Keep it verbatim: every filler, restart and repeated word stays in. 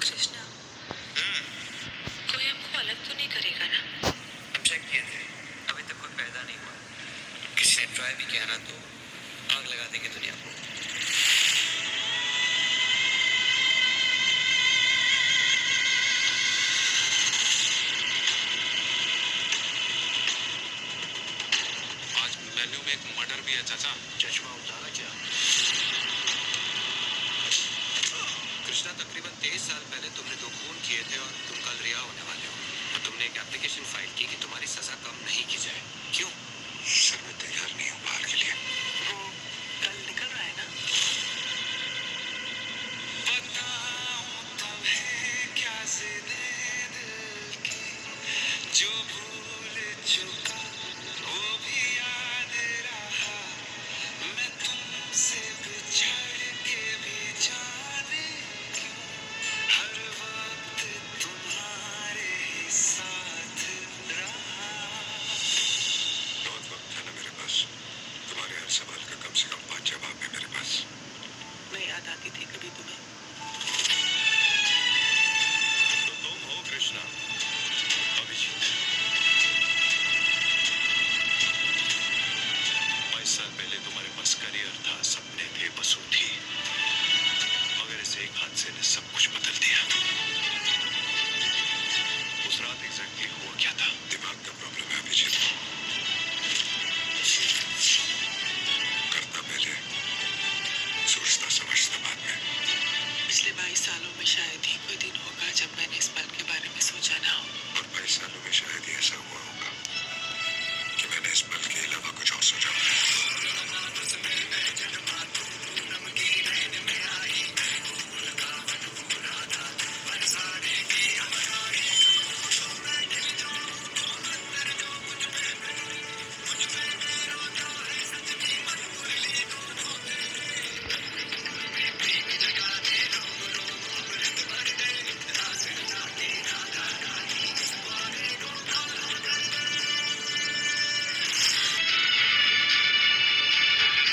कृष्णा, कोई हमको अलग तो नहीं करेगा ना? हम चेक किए थे, अभी तक कोई पैदा नहीं हुआ। किसी ने ट्राई भी किया ना तो आग लगा देंगे दुनिया को। आज मेन्यू में एक मर्डर भी है चाचा। चश्मा उतारा क्या? कृष्णा, तकरीबन तेईस साल पहले तुमने दो खून किए थे और तुम कल रिहा होने वाले हो। और तुमने एक एप्लीकेशन फाइल की कि तुम्हारी सजा कम नहीं की जाए। क्यों? शर्मा